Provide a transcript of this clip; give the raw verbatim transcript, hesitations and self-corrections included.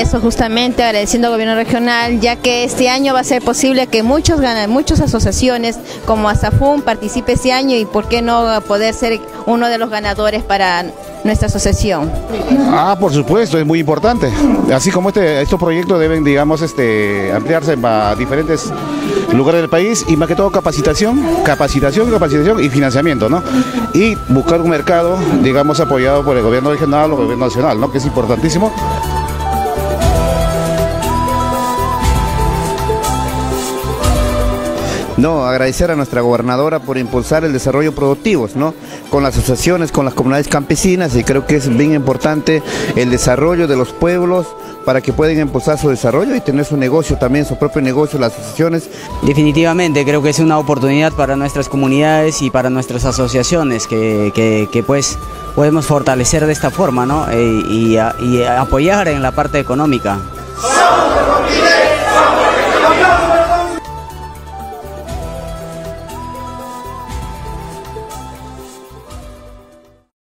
eso justamente agradeciendo al gobierno regional, ya que este año va a ser posible que muchos ganan, muchas asociaciones como ASAFUN participe este año y por qué no poder ser uno de los ganadores para nuestra asociación. Ah, por supuesto, es muy importante. Así como este, estos proyectos deben, digamos, este, ampliarse a diferentes lugares del país y más que todo capacitación, capacitación, capacitación y financiamiento, ¿no? Y buscar un mercado, digamos, apoyado por el gobierno regional o el gobierno nacional, ¿no? Que es importantísimo. No, agradecer a nuestra gobernadora por impulsar el desarrollo productivo, ¿no? Con las asociaciones, con las comunidades campesinas, y creo que es bien importante el desarrollo de los pueblos para que puedan impulsar su desarrollo y tener su negocio también, su propio negocio, las asociaciones. Definitivamente, creo que es una oportunidad para nuestras comunidades y para nuestras asociaciones que, que, que pues podemos fortalecer de esta forma, ¿no? E, y, y apoyar en la parte económica.